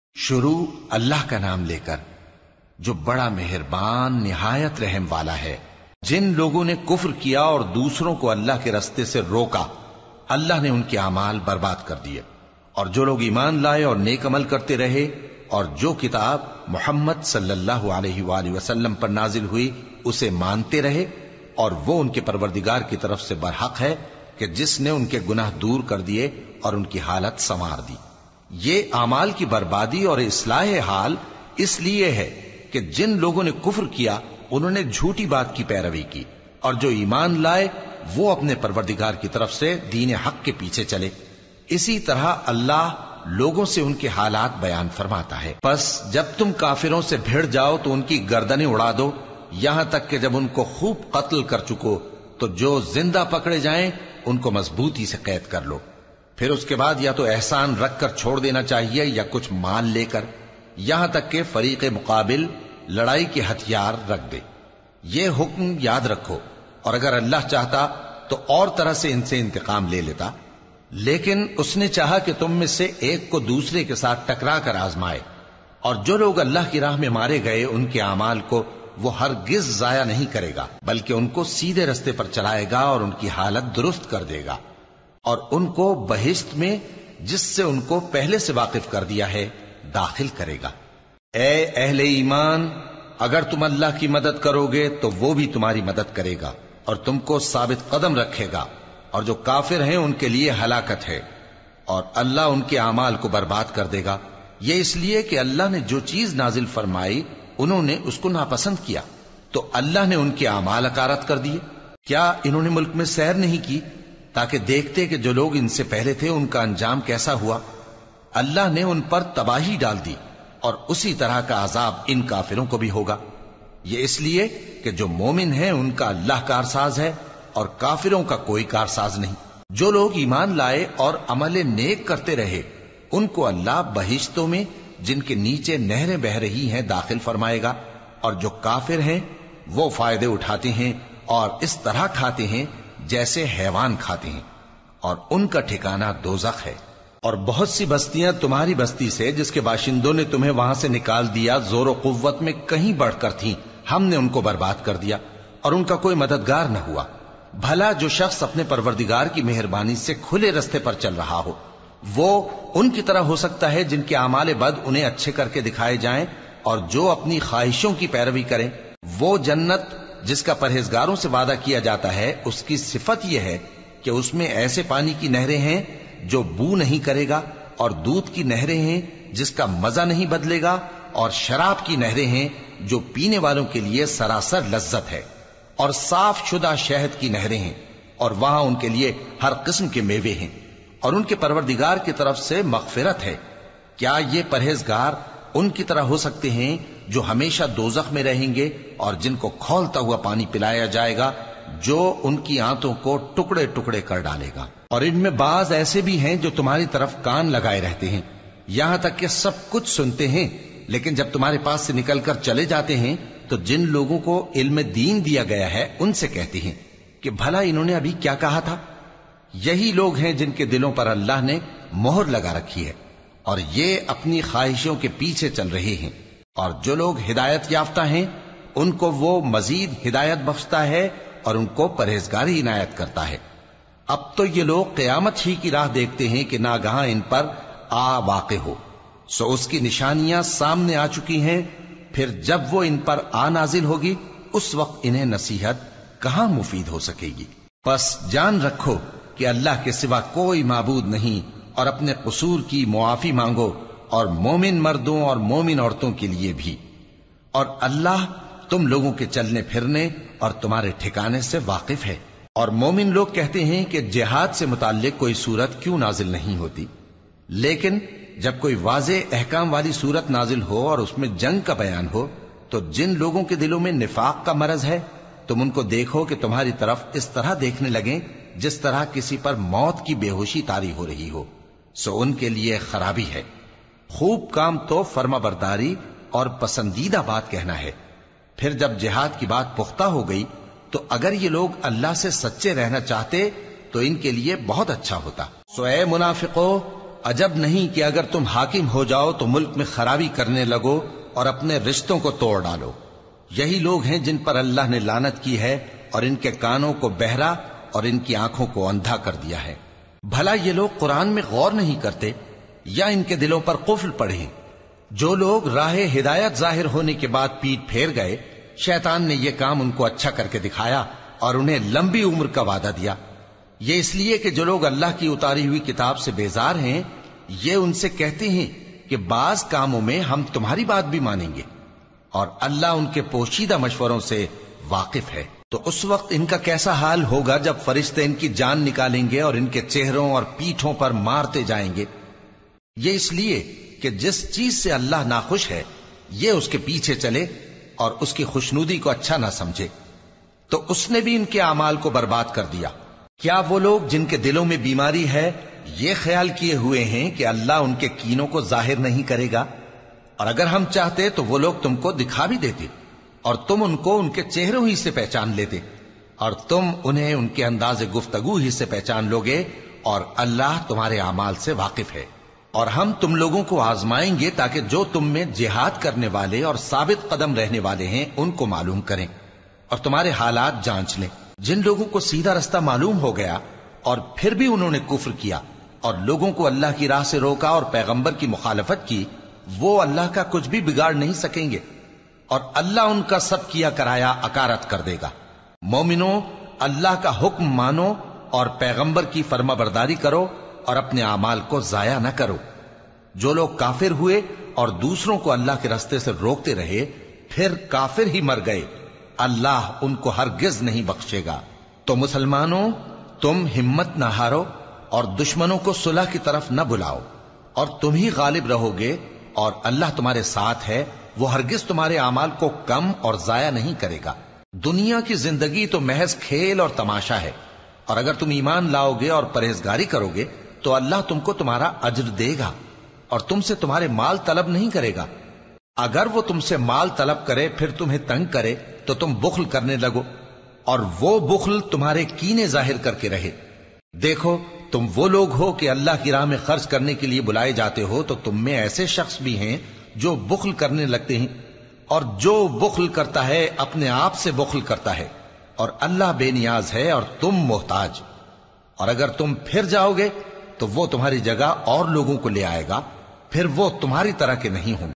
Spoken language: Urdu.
شروع اللہ کا نام لے کر جو بڑا مہربان نہایت رحم والا ہے۔ جن لوگوں نے کفر کیا اور دوسروں کو اللہ کے رستے سے روکا، اللہ نے ان کے اعمال برباد کر دیے، اور جو لوگ ایمان لائے اور نیک عمل کرتے رہے اور جو کتاب محمد صلی اللہ علیہ وآلہ وسلم پر نازل ہوئی اسے مانتے رہے، اور وہ ان کے پروردگار کی طرف سے برحق ہے کہ جس نے ان کے گناہ دور کر دیے اور ان کی حالت سنوار دی۔ یہ اعمال کی بربادی اور اصلاح حال اس لیے ہے کہ جن لوگوں نے کفر کیا انہوں نے جھوٹی بات کی پیروی کی، اور جو ایمان لائے وہ اپنے پروردگار کی طرف سے دین حق کے پیچھے چلے۔ اسی طرح اللہ لوگوں سے ان کے حالات بیان فرماتا ہے۔ پس جب تم کافروں سے بھیڑ جاؤ تو ان کی گردنیں اڑا دو، یہاں تک کہ جب ان کو خوب قتل کر چکو تو جو زندہ پکڑے جائیں ان کو مضبوطی سے قید کر لو۔ پھر اس کے بعد یا تو احسان رکھ کر چھوڑ دینا چاہیے یا کچھ مال لے کر، یہاں تک کہ فریق مقابل لڑائی کے ہتھیار رکھ دے۔ یہ حکم یاد رکھو، اور اگر اللہ چاہتا تو اور طرح سے ان سے انتقام لے لیتا، لیکن اس نے چاہا کہ تم میں سے ایک کو دوسرے کے ساتھ ٹکرا کر آزمائے، اور جو لوگ اللہ کی راہ میں مارے گئے ان کے اعمال کو وہ ہرگز ضائع نہیں کرے گا، بلکہ ان کو سیدھے رستے پر چلائے گا اور ان کی حالت درست کر دے گا، اور ان کو بہشت میں جس سے ان کو پہلے سے واقف کر دیا ہے داخل کرے گا۔ اے اہل ایمان، اگر تم اللہ کی مدد کرو گے تو وہ بھی تمہاری مدد کرے گا اور تم کو ثابت قدم رکھے گا، اور جو کافر ہیں ان کے لیے ہلاکت ہے، اور اللہ ان کے اعمال کو برباد کر دے گا۔ یہ اس لیے کہ اللہ نے جو چیز نازل فرمائی انہوں نے اس کو ناپسند کیا، تو اللہ نے ان کے اعمال اکارت کر دیے۔ کیا انہوں نے ملک میں سیر نہیں کی تاکہ دیکھتے کہ جو لوگ ان سے پہلے تھے ان کا انجام کیسا ہوا؟ اللہ نے ان پر تباہی ڈال دی، اور اسی طرح کا عذاب ان کافروں کو بھی ہوگا۔ یہ اس لیے کہ جو مومن ہیں ان کا اللہ کارساز ہے اور کافروں کا کوئی کارساز نہیں۔ جو لوگ ایمان لائے اور عمل نیک کرتے رہے ان کو اللہ بہشتوں میں جن کے نیچے نہریں بہ رہی ہیں داخل فرمائے گا، اور جو کافر ہیں وہ فائدے اٹھاتے ہیں اور اس طرح کھاتے ہیں جیسے حیوان کھاتے ہیں، اور ان کا ٹھکانہ دوزخ ہے۔ اور بہت سی بستیاں تمہاری بستی سے جس کے باشندوں نے تمہیں وہاں سے نکال دیا زور و قوت میں کہیں بڑھ کر تھیں، ہم نے ان کو برباد کر دیا اور ان کا کوئی مددگار نہ ہوا۔ بھلا جو شخص اپنے پروردگار کی مہربانی سے کھلے رستے پر چل رہا ہو وہ ان کی طرح ہو سکتا ہے جن کے اعمال بد انہیں اچھے کر کے دکھائے جائیں، اور جو اپنی خواہشوں کی پیروی کریں۔ وہ جنت جس کا پرہیزگاروں سے وعدہ کیا جاتا ہے اس کی صفت یہ ہے کہ اس میں ایسے پانی کی نہریں ہیں جو بو نہیں کرے گا، اور دودھ کی نہریں ہیں جس کا مزہ نہیں بدلے گا، اور شراب کی نہریں ہیں جو پینے والوں کے لیے سراسر لذت ہے، اور صاف شدہ شہد کی نہریں ہیں، اور وہاں ان کے لیے ہر قسم کے میوے ہیں، اور ان کے پروردگار کی طرف سے مغفرت ہے۔ کیا یہ پرہیزگار ان کی طرح ہو سکتے ہیں جو ہمیشہ دوزخ میں رہیں گے اور جن کو کھولتا ہوا پانی پلایا جائے گا جو ان کی آنتوں کو ٹکڑے ٹکڑے کر ڈالے گا؟ اور ان میں بعض ایسے بھی ہیں جو تمہاری طرف کان لگائے رہتے ہیں، یہاں تک کہ سب کچھ سنتے ہیں، لیکن جب تمہارے پاس سے نکل کر چلے جاتے ہیں تو جن لوگوں کو علم دین دیا گیا ہے ان سے کہتے ہیں کہ بھلا انہوں نے ابھی کیا کہا تھا؟ یہی لوگ ہیں جن کے دلوں پر اللہ نے مہر لگا رکھی ہے اور یہ اپنی خواہشوں کے پیچھے چل رہے ہیں، اور جو لوگ ہدایت یافتہ ہیں ان کو وہ مزید ہدایت بخشتا ہے اور ان کو پرہیزگاری عنایت کرتا ہے۔ اب تو یہ لوگ قیامت ہی کی راہ دیکھتے ہیں کہ ناگہاں ان پر آ واقع ہو، سو اس کی نشانیاں سامنے آ چکی ہیں، پھر جب وہ ان پر آ نازل ہوگی اس وقت انہیں نصیحت کہاں مفید ہو سکے گی۔ پس جان رکھو کہ اللہ کے سوا کوئی معبود نہیں، اور اپنے قصور کی معافی مانگو، اور مومن مردوں اور مومن عورتوں کے لیے بھی، اور اللہ تم لوگوں کے چلنے پھرنے اور تمہارے ٹھکانے سے واقف ہے۔ اور مومن لوگ کہتے ہیں کہ جہاد سے متعلق کوئی سورت کیوں نازل نہیں ہوتی، لیکن جب کوئی واضح احکام والی سورت نازل ہو اور اس میں جنگ کا بیان ہو تو جن لوگوں کے دلوں میں نفاق کا مرض ہے تم ان کو دیکھو کہ تمہاری طرف اس طرح دیکھنے لگیں جس طرح کسی پر موت کی بے ہوشی طاری ہو رہی ہو، سو ان کے لیے خرابی ہے۔ خوب کام تو فرما برداری اور پسندیدہ بات کہنا ہے۔ پھر جب جہاد کی بات پختہ ہو گئی تو اگر یہ لوگ اللہ سے سچے رہنا چاہتے تو ان کے لیے بہت اچھا ہوتا۔ سو اے منافقو، عجب نہیں کہ اگر تم حاکم ہو جاؤ تو ملک میں خرابی کرنے لگو اور اپنے رشتوں کو توڑ ڈالو۔ یہی لوگ ہیں جن پر اللہ نے لعنت کی ہے اور ان کے کانوں کو بہرا اور ان کی آنکھوں کو اندھا کر دیا ہے۔ بھلا یہ لوگ قرآن میں غور نہیں کرتے یا ان کے دلوں پر قفل پڑے؟ جو لوگ راہ ہدایت ظاہر ہونے کے بعد پیٹ پھیر گئے، شیطان نے یہ کام ان کو اچھا کر کے دکھایا اور انہیں لمبی عمر کا وعدہ دیا۔ یہ اس لیے کہ جو لوگ اللہ کی اتاری ہوئی کتاب سے بیزار ہیں، یہ ان سے کہتے ہیں کہ بعض کاموں میں ہم تمہاری بات بھی مانیں گے، اور اللہ ان کے پوشیدہ مشوروں سے واقف ہے۔ تو اس وقت ان کا کیسا حال ہوگا جب فرشتے ان کی جان نکالیں گے اور ان کے چہروں اور پیٹھوں پر مارتے جائیں گے۔ یہ اس لیے کہ جس چیز سے اللہ ناخوش ہے یہ اس کے پیچھے چلے اور اس کی خوشنودی کو اچھا نہ سمجھے، تو اس نے بھی ان کے اعمال کو برباد کر دیا۔ کیا وہ لوگ جن کے دلوں میں بیماری ہے یہ خیال کیے ہوئے ہیں کہ اللہ ان کے کینوں کو ظاہر نہیں کرے گا؟ اور اگر ہم چاہتے تو وہ لوگ تم کو دکھا بھی دیتے اور تم ان کو ان کے چہروں ہی سے پہچان لیتے، اور تم انہیں ان کے انداز گفتگو ہی سے پہچان لوگے، اور اللہ تمہارے اعمال سے واقف ہے۔ اور ہم تم لوگوں کو آزمائیں گے تاکہ جو تم میں جہاد کرنے والے اور ثابت قدم رہنے والے ہیں ان کو معلوم کریں اور تمہارے حالات جانچ لیں۔ جن لوگوں کو سیدھا رستہ معلوم ہو گیا اور پھر بھی انہوں نے کفر کیا اور لوگوں کو اللہ کی راہ سے روکا اور پیغمبر کی مخالفت کی، وہ اللہ کا کچھ بھی بگاڑ نہیں سکیں گے، اور اللہ ان کا سب کیا کرایا اکارت کر دے گا۔ مومنو، اللہ کا حکم مانو اور پیغمبر کی فرما برداری کرو اور اپنے اعمال کو ضائع نہ کرو۔ جو لوگ کافر ہوئے اور دوسروں کو اللہ کے راستے سے روکتے رہے پھر کافر ہی مر گئے، اللہ ان کو ہرگز نہیں بخشے گا۔ تو مسلمانوں، تم ہمت نہ ہارو اور دشمنوں کو صلح کی طرف نہ بلاؤ، اور تم ہی غالب رہو گے، اور اللہ تمہارے ساتھ ہے، وہ ہرگز تمہارے اعمال کو کم اور ضائع نہیں کرے گا۔ دنیا کی زندگی تو محض کھیل اور تماشا ہے، اور اگر تم ایمان لاؤ گے اور پرہیزگاری کرو گے تو اللہ تم کو تمہارا اجر دے گا اور تم سے تمہارے مال طلب نہیں کرے گا۔ اگر وہ تم سے مال طلب کرے پھر تمہیں تنگ کرے تو تم بخل کرنے لگو، اور وہ بخل تمہارے کینے ظاہر کر کے رہے۔ دیکھو، تم وہ لوگ ہو کہ اللہ کی راہ میں خرچ کرنے کے لیے بلائے جاتے ہو، تو تم میں ایسے شخص بھی ہیں جو بخل کرنے لگتے ہیں، اور جو بخل کرتا ہے اپنے آپ سے بخل کرتا ہے، اور اللہ بے نیاز ہے اور تم محتاج۔ اور اگر تم پھر جاؤ گے تو وہ تمہاری جگہ اور لوگوں کو لے آئے گا، پھر وہ تمہاری طرح کے نہیں ہوں۔